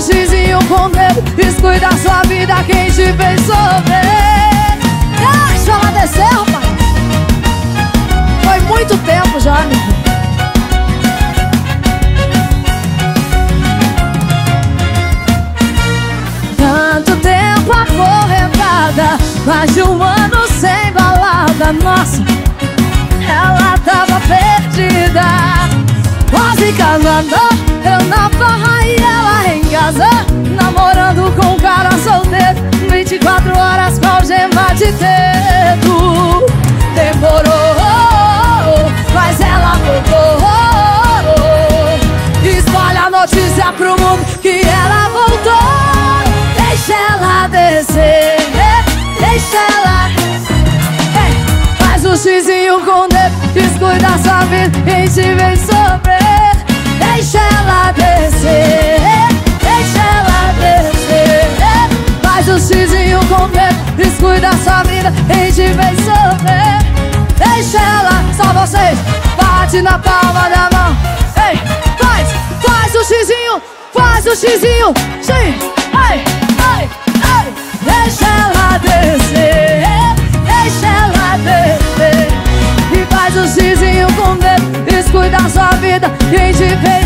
xizinho com o dedo, exclui da sua vida quem te fez sofrer. Deixa ela descer, rapaz. Foi muito tempo já, amigo. Tanto tempo acorrentada, mais de um ano sem balada. Nossa, ela tava perdida. Quase casada, eu na farra e ela em casa, namorando com um cara solteiro, 24 horas com algema de dedo. Demorou, mas ela voltou. Espalha a notícia pro mundo que ela voltou. Deixa ela descer, deixa ela descer. Faz o xizinho com o dedo, exclui da sua vida quem te vez sofrer. Deixa ela descer, deixa ela descer. Faz o xizinho com o dedo, exclui da sua vida quem te vez sofrer. Deixa ela, só vocês, bate na palma da mão. Ei, faz o xizinho, faz o xizinho. Sim, ei, ei, ei. Deixa ela descer, deixa ela descer. E faz o xizinho com o dedo, exclui da sua vida quem te fez